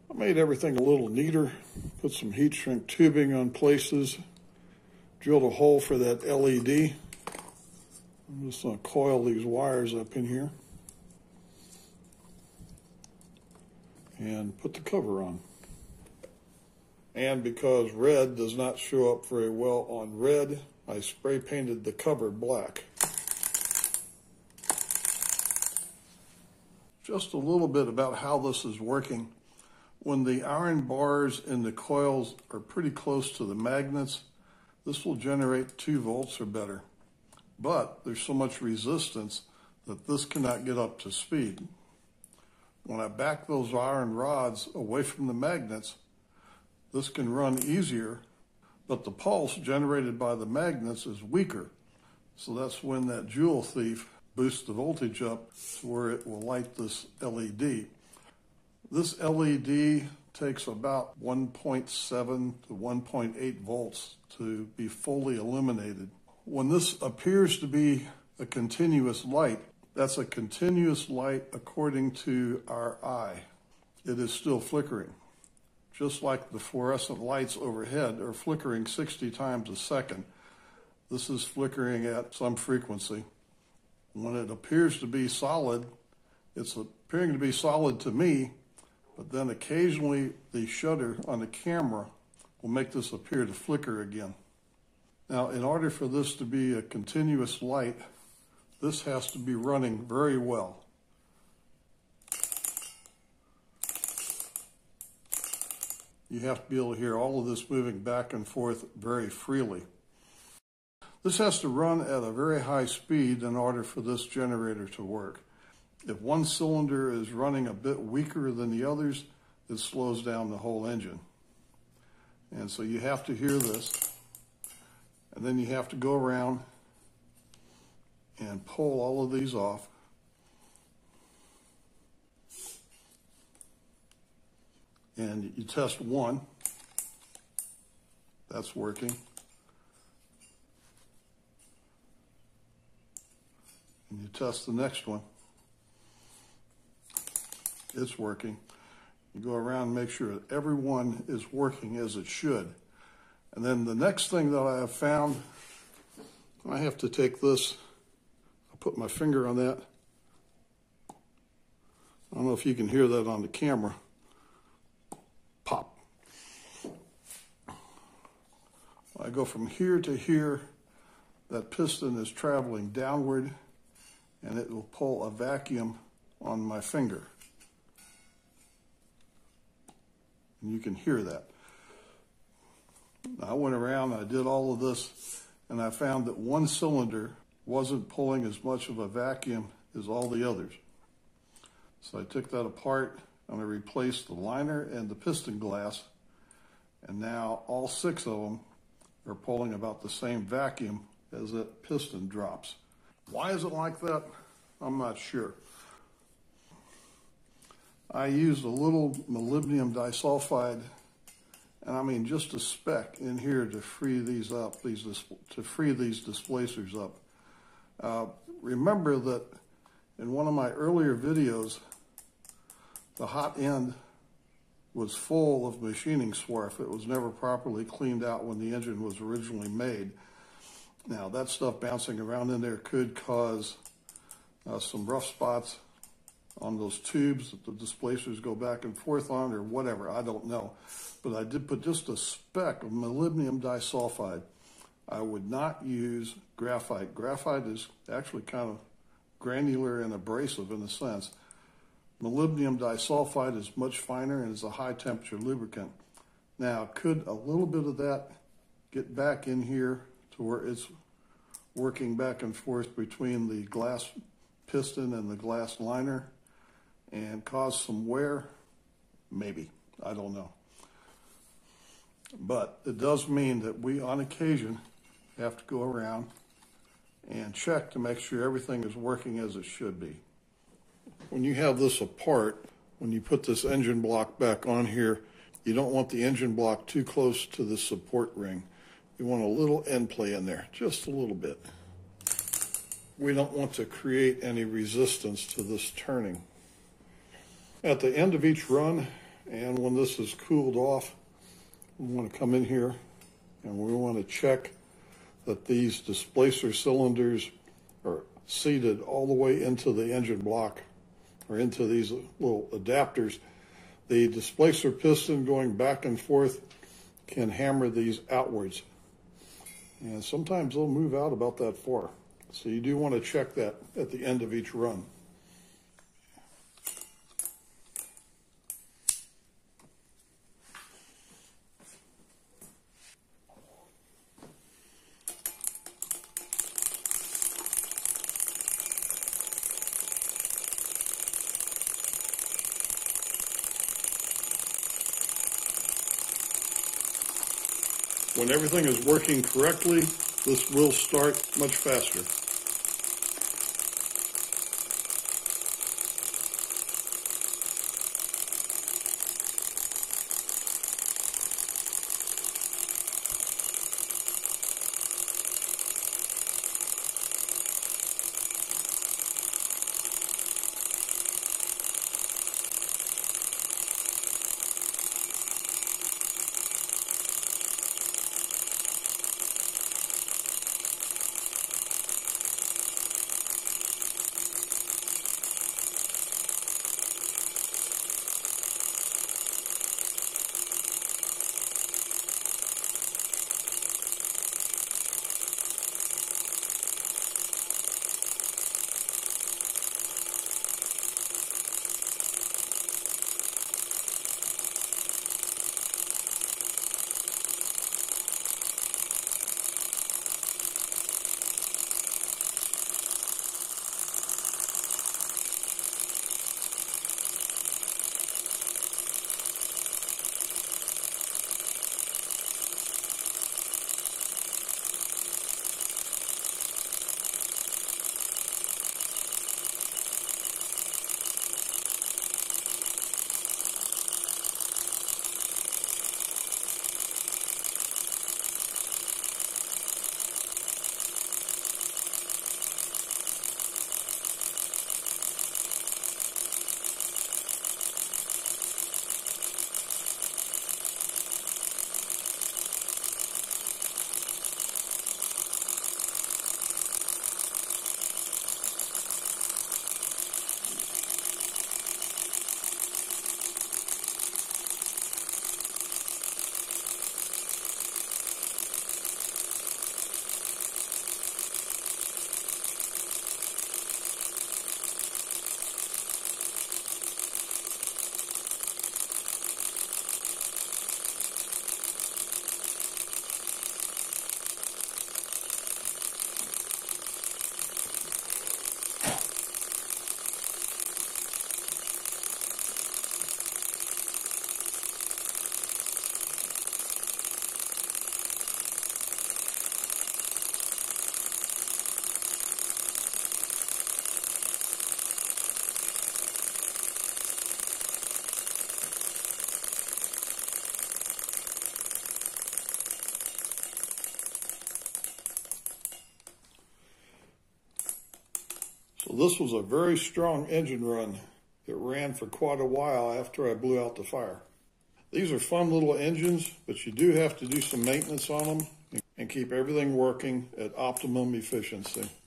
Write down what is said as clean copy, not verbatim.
I made everything a little neater, put some heat shrink tubing on places, drilled a hole for that LED. I'm just going to coil these wires up in here and put the cover on. And because red does not show up very well on red, I spray painted the cover black. Just a little bit about how this is working. When the iron bars in the coils are pretty close to the magnets, this will generate 2 volts or better. But there's so much resistance that this cannot get up to speed. When I back those iron rods away from the magnets, this can run easier, but the pulse generated by the magnets is weaker. So that's when that Joule Thief boosts the voltage up to where it will light this LED. This LED takes about 1.7 to 1.8 volts to be fully illuminated. When this appears to be a continuous light, that's a continuous light according to our eye. It is still flickering. Just like the fluorescent lights overhead are flickering 60 times a second, this is flickering at some frequency. When it appears to be solid, it's appearing to be solid to me, but then occasionally the shutter on the camera will make this appear to flicker again. Now, in order for this to be a continuous light, this has to be running very well. You have to be able to hear all of this moving back and forth very freely. This has to run at a very high speed in order for this generator to work. If one cylinder is running a bit weaker than the others, it slows down the whole engine. And so you have to hear this, and then you have to go around and pull all of these off. And you test one, that's working. And you test the next one, it's working. You go around and make sure that every one is working as it should. And then the next thing that I have found, I have to take this, I'll put my finger on that. I don't know if you can hear that on the camera. Pop. I go from here to here, that piston is traveling downward, and it will pull a vacuum on my finger. And you can hear that. I went around, I did all of this, and I found that one cylinder wasn't pulling as much of a vacuum as all the others. So I took that apart and I replaced the liner and the piston glass, and now all 6 of them are pulling about the same vacuum as that piston drops. Why is it like that? I'm not sure. I used a little molybdenum disulfide, and I mean just a speck in here to free these up, to free these displacers up. Remember that in one of my earlier videos, the hot end was full of machining swarf. It was never properly cleaned out when the engine was originally made. Now, that stuff bouncing around in there could cause some rough spots on those tubes that the displacers go back and forth on, or whatever, I don't know. But I did put just a speck of molybdenum disulfide. I would not use graphite. Graphite is actually kind of granular and abrasive in a sense. Molybdenum disulfide is much finer and is a high temperature lubricant. Now, could a little bit of that get back in here to where it's working back and forth between the glass piston and the glass liner and cause some wear? Maybe, I don't know. But it does mean that we, on occasion, have to go around and check to make sure everything is working as it should be. When you have this apart, when you put this engine block back on here, you don't want the engine block too close to the support ring. You want a little end play in there, just a little bit. We don't want to create any resistance to this turning. At the end of each run, And when this is cooled off, we want to come in here and we want to check that these displacer cylinders are seated all the way into the engine block, or into these little adapters. The displacer piston going back and forth can hammer these outwards. And sometimes they'll move out about that far. So you do want to check that at the end of each run. When everything is working correctly, this will start much faster. So this was a very strong engine run. It ran for quite a while after I blew out the fire. These are fun little engines, but you do have to do some maintenance on them and keep everything working at optimum efficiency.